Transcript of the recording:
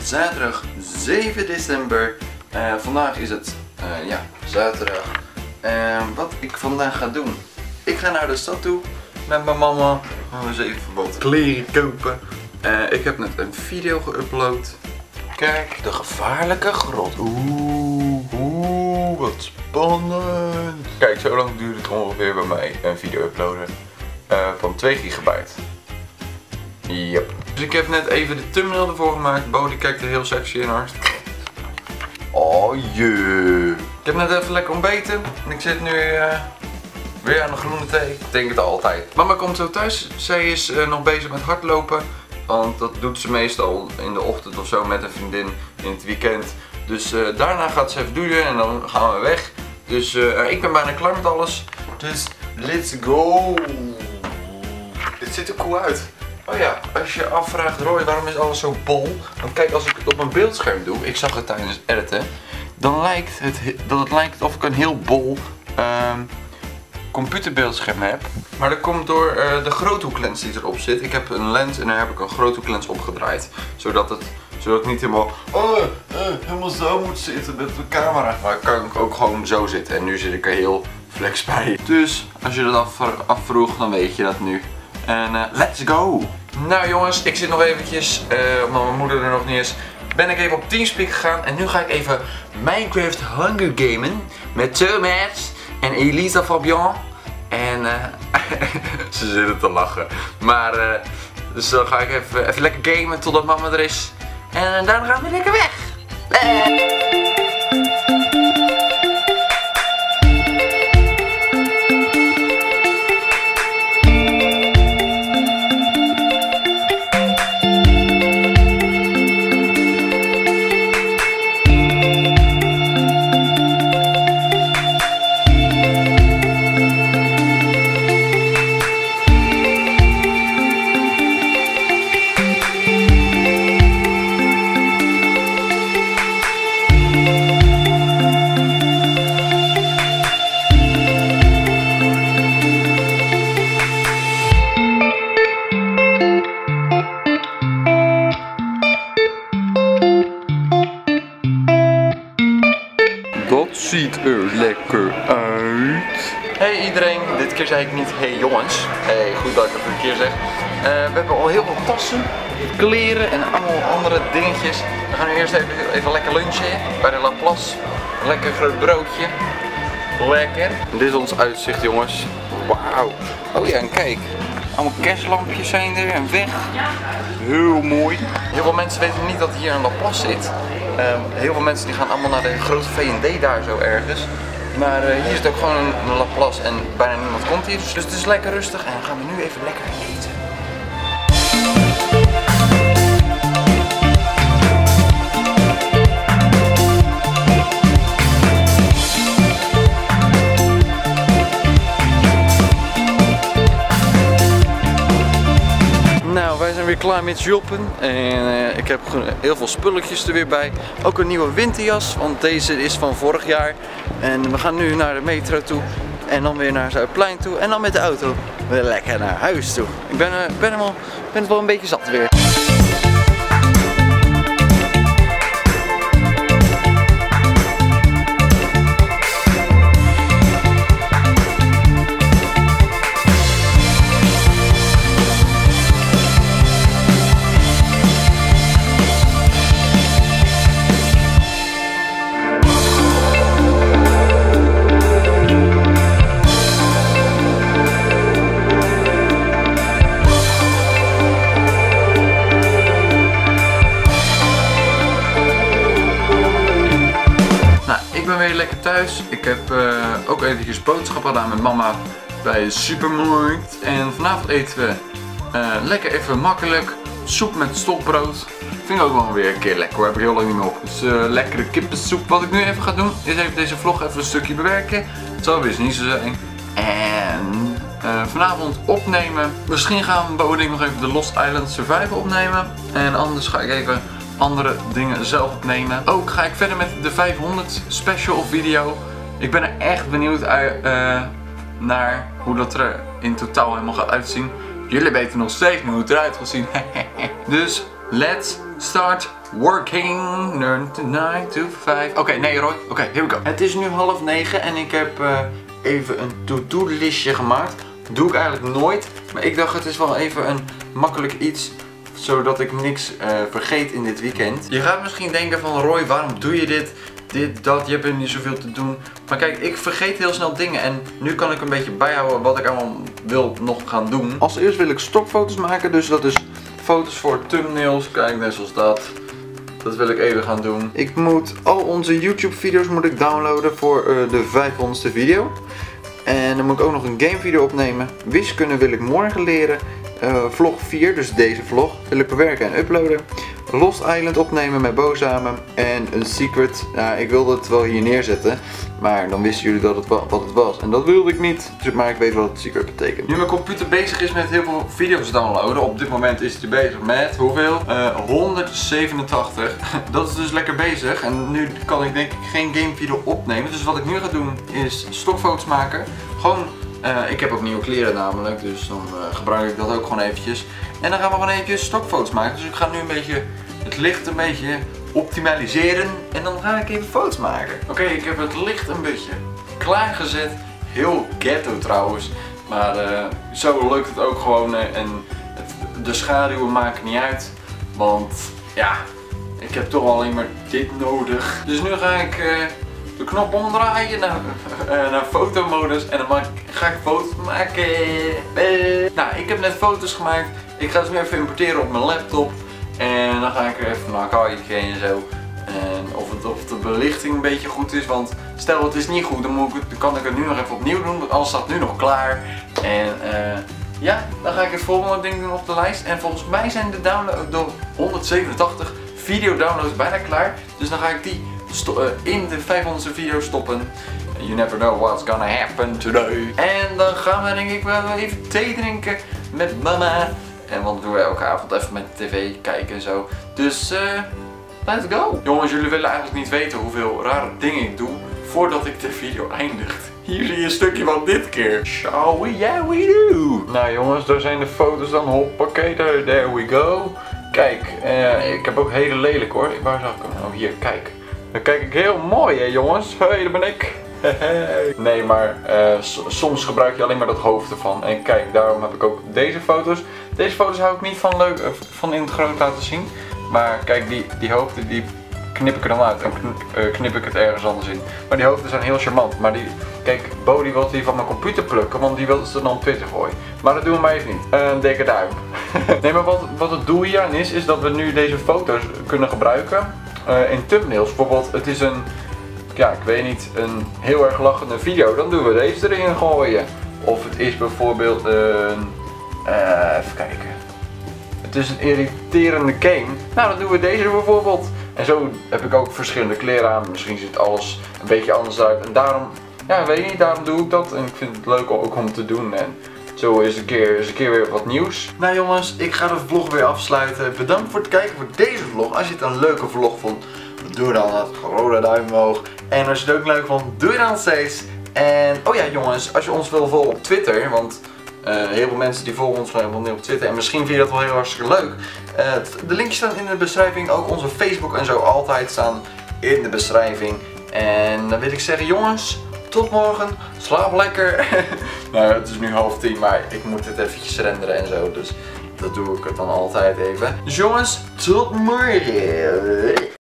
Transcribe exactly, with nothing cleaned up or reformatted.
zaterdag zeven december. Uh, vandaag is het uh, ja, zaterdag. Uh, wat ik vandaag ga doen. Ik ga naar de stad toe met mijn mama. Gaan we eens even wat kleren kopen. Uh, ik heb net een video geüpload. Kijk, de gevaarlijke grot. Oeh, oeh, wat spannend. Kijk, zo lang duurt het ongeveer bij mij een video uploaden. Uh, van twee gigabyte. Yep. Dus ik heb net even de thumbnail ervoor gemaakt. Bo die kijkt er heel sexy in hoor. Oh jee. Ik heb net even lekker ontbeten. En ik zit nu uh, weer aan de groene thee. Ik denk het altijd. Mama komt zo thuis. Zij is uh, nog bezig met hardlopen. Want dat doet ze meestal in de ochtend of zo met een vriendin in het weekend. Dus uh, daarna gaat ze even douchen en dan gaan we weg. Dus uh, ik ben bijna klaar met alles. Dus let's go. Dit ziet er cool uit. Oh ja, als je afvraagt, Roy, waarom is alles zo bol? Want kijk, als ik het op mijn beeldscherm doe, ik zag het tijdens het editen, dan lijkt het dat het lijkt of ik een heel bol um, computerbeeldscherm heb. Maar dat komt door uh, de groothoeklens die erop zit. Ik heb een lens en daar heb ik een groothoeklens opgedraaid. Zodat het, zodat het niet helemaal, oh, uh, helemaal zo moet zitten met de camera. Maar kan ik ook gewoon zo zitten. En nu zit ik er heel flex bij. Dus als je dat af, afvroeg, dan weet je dat nu. En uh, let's go! Nou jongens, ik zit nog eventjes, uh, omdat mijn moeder er nog niet is, ben ik even op Teamspeak gegaan. En nu ga ik even Minecraft Hunger Gamen met Thomas en Elisa Fabian. En uh, ze zitten te lachen. Maar, uh, dus dan ga ik even, even lekker gamen totdat mama er is. En daarna gaan we lekker weg! Dat ziet er lekker uit. Hey iedereen, dit keer zei ik niet hey jongens. Hey, goed dat ik het een keer zeg. Uh, we hebben al heel veel tassen, kleren en allemaal andere dingetjes. We gaan nu eerst even, even lekker lunchen bij de Laplace. Een lekker groot broodje. Lekker. Dit is ons uitzicht jongens. Wauw. Oh ja, en kijk. Allemaal kerstlampjes zijn er en weg. Heel mooi. Heel veel mensen weten niet dat hier een Laplace zit. Um, heel veel mensen die gaan allemaal naar de grote V en D daar zo ergens. Maar uh, hier is het ook gewoon een, een Laplace en bijna niemand komt hier. Dus het is lekker rustig en dan gaan we nu even lekker eten. Nou, wij zijn weer klaar met shoppen en uh, ik heb heel veel spulletjes er weer bij. Ook een nieuwe winterjas, want deze is van vorig jaar. En we gaan nu naar de metro toe en dan weer naar Zuidplein toe en dan met de auto weer lekker naar huis toe. Ik ben, uh, ben, hem al, ben het wel een beetje zat weer. Ik ben weer lekker thuis. Ik heb uh, ook eventjes boodschappen gedaan met mama bij de supermarkt. En vanavond eten we uh, lekker even makkelijk soep met stokbrood. Vind ik ook wel weer een keer lekker hoor. Heb ik heel lang niet meer op. Dus uh, lekkere kippensoep. Wat ik nu even ga doen is even deze vlog even een stukje bewerken. Het zal weer eens niet zo zijn. En uh, vanavond opnemen. Misschien gaan Bo en ik nog even de Lost Island Survival opnemen. En anders ga ik even andere dingen zelf opnemen. Ook ga ik verder met de vijfhonderd special video. Ik ben er echt benieuwd uh, naar hoe dat er in totaal helemaal gaat uitzien. Jullie weten nog steeds niet hoe het eruit gaat zien. Dus let's start working nine to five. Oké, okay, nee Roy. Oké, okay, here we go. Het is nu half negen en ik heb uh, even een to-do listje gemaakt. Dat doe ik eigenlijk nooit. Maar ik dacht het is wel even een makkelijk iets. Zodat ik niks uh, vergeet in dit weekend. Je gaat misschien denken van Roy, waarom doe je dit? Dit, dat, je hebt er niet zoveel te doen. Maar kijk, ik vergeet heel snel dingen. En nu kan ik een beetje bijhouden wat ik allemaal wil nog gaan doen. Als eerst wil ik stokfoto's maken. Dus dat is foto's voor thumbnails. Kijk, net zoals dat. Dat wil ik even gaan doen. Ik moet al onze YouTube video's moet ik downloaden voor uh, de vijfhonderdste video. En dan moet ik ook nog een game video opnemen. Wiskunde wil ik morgen leren. Uh, vlog vier, dus deze vlog, wil ik bewerken en uploaden. Lost Island opnemen met Bo samen. En een secret. Nou, ik wilde het wel hier neerzetten. Maar dan wisten jullie dat het wat het was. En dat wilde ik niet. Dus maar ik weet wat het secret betekent. Nu mijn computer bezig is met heel veel video's downloaden. Op dit moment is hij bezig met hoeveel? Uh, honderdzevenentachtig. Dat is dus lekker bezig. En nu kan ik denk ik geen game video opnemen. Dus wat ik nu ga doen is stokfoto's maken. Gewoon. Uh, ik heb ook nieuwe kleren namelijk, dus dan uh, gebruik ik dat ook gewoon eventjes. En dan gaan we gewoon eventjes stokfoto's maken. Dus ik ga nu een beetje het licht een beetje optimaliseren. En dan ga ik even foto's maken. Oké, okay, ik heb het licht een beetje klaargezet. Heel ghetto trouwens. Maar uh, zo lukt het ook gewoon. Uh, en het, de schaduwen maken niet uit. Want ja, ik heb toch alleen maar dit nodig. Dus nu ga ik... Uh, de knop omdraaien naar, uh, naar fotomodus en dan maak, ga ik foto's maken. Uh. Nou, ik heb net foto's gemaakt. Ik ga ze nu even importeren op mijn laptop. En dan ga ik er even naar kijken en zo. En of, het, of de belichting een beetje goed is. Want stel het is niet goed, dan, moet ik het, dan kan ik het nu nog even opnieuw doen. Want alles staat nu nog klaar. En uh, ja, dan ga ik het volgende ding doen op de lijst. En volgens mij zijn de, download, de honderdzevenentachtig video downloads bijna klaar. Dus dan ga ik die in de vijfhonderdste video stoppen. You never know what's gonna happen today. En dan gaan we denk ik wel even thee drinken met mama. En want doen we elke avond even met tv kijken en zo. Dus uh, let's go. Jongens, jullie willen eigenlijk niet weten hoeveel rare dingen ik doe voordat ik de video eindigt. Hier zie je een stukje van dit keer. Shall we? Yeah we do. Nou jongens, daar zijn de foto's dan. Hoppakee, there, there we go. Kijk, uh, ik heb ook hele lelijk hoor. Waar zag ik hem? Oh hier, kijk. Dan kijk ik heel mooi hè jongens. Hé, hey, daar ben ik. Nee, maar uh, soms gebruik je alleen maar dat hoofd ervan. En kijk, daarom heb ik ook deze foto's. Deze foto's hou ik niet van leuk uh, van in het groot laten zien. Maar kijk, die, die hoofden die knip ik er dan uit en knip, uh, knip ik het ergens anders in. Maar die hoofden zijn heel charmant. Maar die, kijk, Bo die wil die van mijn computer plukken, want die wil ze dan op Twitter gooien. Maar dat doen we maar even niet. Een uh, dikke duim. Nee, maar wat, wat het doel hier aan is, is dat we nu deze foto's kunnen gebruiken. Uh, in thumbnails, bijvoorbeeld, het is een, ja ik weet niet, een heel erg lachende video, dan doen we deze erin gooien. Of het is bijvoorbeeld een, uh, even kijken, het is een irriterende game, nou dan doen we deze bijvoorbeeld. En zo heb ik ook verschillende kleren aan, misschien ziet alles een beetje anders uit en daarom, ja weet je niet, daarom doe ik dat en ik vind het leuk ook om te doen. En zo is een keer, is een keer weer wat nieuws. Nou jongens, ik ga de vlog weer afsluiten. Bedankt voor het kijken voor deze vlog. Als je het een leuke vlog vond, doe dan het gewone duim omhoog. En als je het ook leuk vond, doe je dan steeds. En oh ja jongens, als je ons wil volgen op Twitter, want uh, heel veel mensen die volgen ons helemaal niet op Twitter. En misschien vind je dat wel heel hartstikke leuk. Uh, de linkjes staan in de beschrijving. Ook onze Facebook en zo altijd staan in de beschrijving. En dan wil ik zeggen jongens, tot morgen, slaap lekker. Nou, het is nu half tien, maar ik moet het eventjes renderen en zo, dus dat doe ik het dan altijd even. Dus jongens, tot morgen.